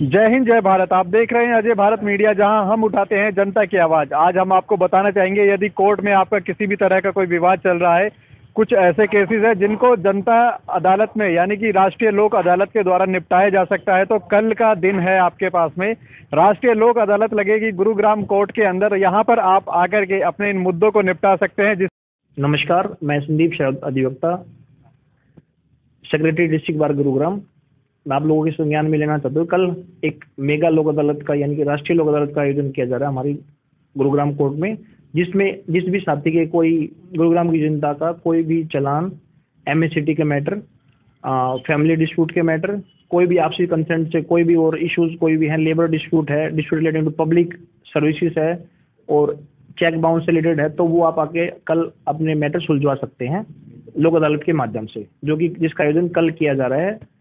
जय हिंद जय भारत। आप देख रहे हैं अजय भारत मीडिया, जहां हम उठाते हैं जनता की आवाज़। आज हम आपको बताना चाहेंगे, यदि कोर्ट में आपका किसी भी तरह का कोई विवाद चल रहा है, कुछ ऐसे केसेस हैं जिनको जनता अदालत में यानी कि राष्ट्रीय लोक अदालत के द्वारा निपटाया जा सकता है, तो कल का दिन है आपके पास में। राष्ट्रीय लोक अदालत लगेगी गुरुग्राम कोर्ट के अंदर। यहाँ पर आप आकर के अपने इन मुद्दों को निपटा सकते हैं। नमस्कार, मैं संदीप शरद, अधिवक्ता, सेक्रेटरी डिस्ट्रिक्ट बार गुरुग्राम। मैं आप लोगों के संज्ञान में लेना चाहता हूँ, कल एक मेगा लोक अदालत का यानी कि राष्ट्रीय लोक अदालत का आयोजन किया जा रहा है हमारी गुरुग्राम कोर्ट में, जिसमें जिस भी साथी के कोई गुरुग्राम की जनता का कोई भी चालान, एमएससीटी के मैटर, फैमिली डिस्प्यूट के मैटर, कोई भी आपसी कंसेंट से कोई भी और इश्यूज कोई भी है, लेबर डिस्प्यूट है, dispute related to public services है और चेक बाउंस से रिलेटेड है, तो वो आप आके कल अपने मैटर सुलझवा सकते हैं लोक अदालत के माध्यम से, जो कि जिसका आयोजन कल किया जा रहा है